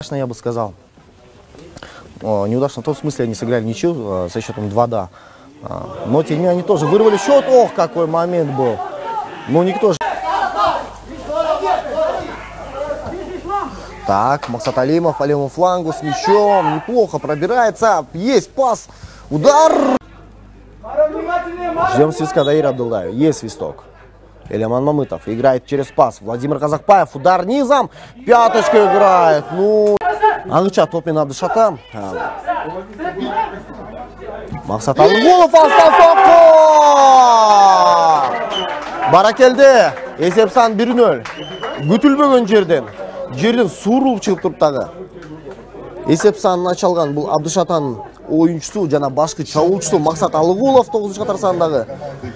Я бы сказал. Неудачно в том смысле, они сыграли ничью со счетом 2-2. Но тем не менее они тоже вырвали счет. Ох, какой момент был. Ну никто же. Так, Максат Алимов по левому флангу с мячом. Неплохо пробирается. Есть пас. Удар. Ждем свистка Даира Абдулдаева. Есть свисток. Элеман Мамытов играет через пас. Владимир Казакбаев. Удар низом. Пяточка играет. Ну. Аңча топмен Абдышата. Максат Алымгулов Астасоқо. Баракелде. Есеп сан 1-0. Күтілбеген жерден суырылып шығып тұрыптағы. Есеп санын ачалған бұл Абдышатан oyuncusu, жана башкы чабуучусу Максат Алыгулов 9-катар санындагы.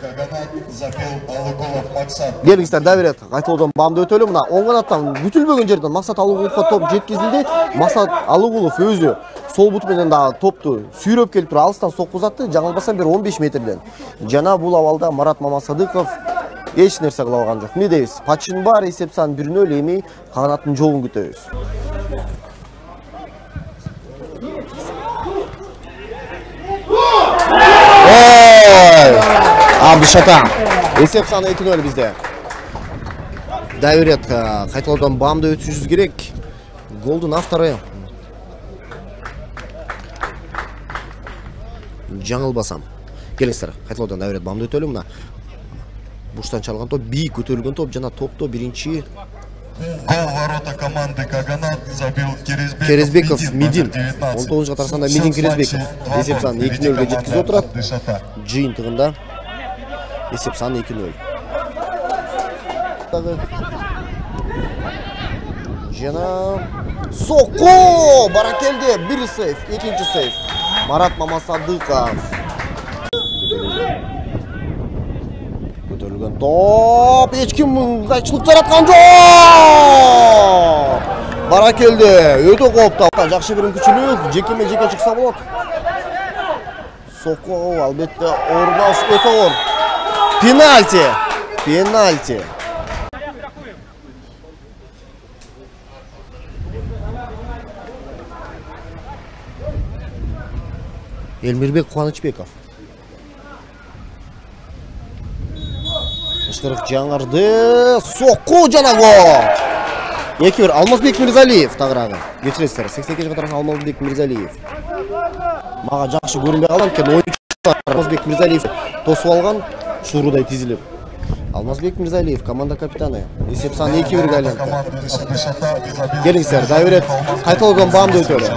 Келиңиздер да берет. Кайтылуудан бамды өтөлү мына оң канаттан бүтүлбөгөн жерден Максат Алыгуловго топ жеткизилди. Максат Алыгулов өзү сол бут менен дагы топту сүйрөп келип туруп алыстан соккузатты. Жаңылбасам бир 15 метрден. Жана бул абалда Марат Мамасадыков эч нерсе кыла алган жок. Эмне дейбиз? Пачин бар, эсеп сан 1-0, эми канаттын жолун күтөбүз. Абдышата. Есеп саны 2-0 bizde. Дайрет кайталаудан бамды өтүшүбүз керек. Голдун автору жаңылбасам. Келиңиздер, кайталаудан Дайрет бамды өтөлү мына. Буштан чалган топ, бийик көтөрүлгөн топ жана топто биринчи гол ворота команды Каганат забил Керезбеков Мидин. 19-катар санда Мидин Керезбеков. Есеп саны 2-0 жеткизип отурат. Жыйынтыгында есеп саны 2-0. Жана Соко Баракелде бир сейф, экинчи сейф. Марат Мамасадыков. Көтөрүлгөн топ, эч ким кайчылык жараткан жок. Баракелде өтө кооптуу. Жакшы бир мүмкүнчүлүк, жеке чыкса болот. Соко албетте орнаш өтө оор. Пенальти. Элмирбек Кубанычбеков. Ышкырык жаңырды. Соку жана гол. 2-1. Алмазбек Мирзалиев тагырагы. Кечиресиздер. 82-катар Алмазбек Мирзалиев. Мага жакшы көрүнбөй калган экен. Oyuncu Алмазбек Мирзалиев тосуп алган, шуурудай тизилип. Алмазбек Мирзалиев команда капитаны. Есеп саны 2-1 айланды. Келиңиздер, Дайрет кайталаудан бамды өтөлү.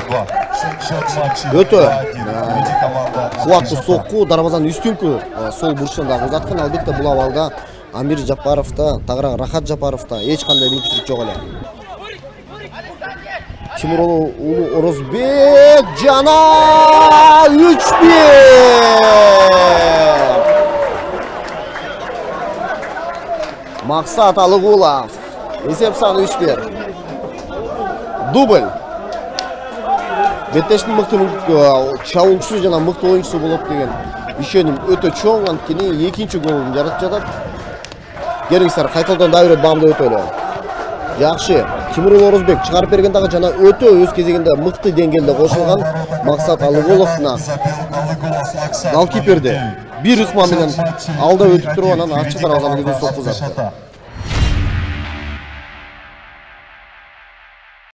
Кубаттуу сокку, дарбазанын үстүңкү сол бурчтан дагы узаткан. Албетте бул абалда Амир Жапаровда, тагыраагы Рахат Жапаровда эч кандай мүмкүнчүлүк жок эле. Тимур Улу Орозбек жана 3-1. Максат Алыгулов. Есеп саны 3-1. Дубль. Беттештин мыкты чабуучусу жана мыкты оюнчусу болот деген ишеним өтө чоң, анткени экинчи голун жаратып жатат. Келиңиздер, кайталаудан Дайрет бамды өтөлү. Жакшы. Тимур Орозбек чыгарып берген дагы жана өтө өз кезегинде мыкты деңгээлде кошулган Максат Алыгуловна голкиперди бир ыкма менен алда өтүп туруп анан ачык дарбазаны көзүнө соккузат.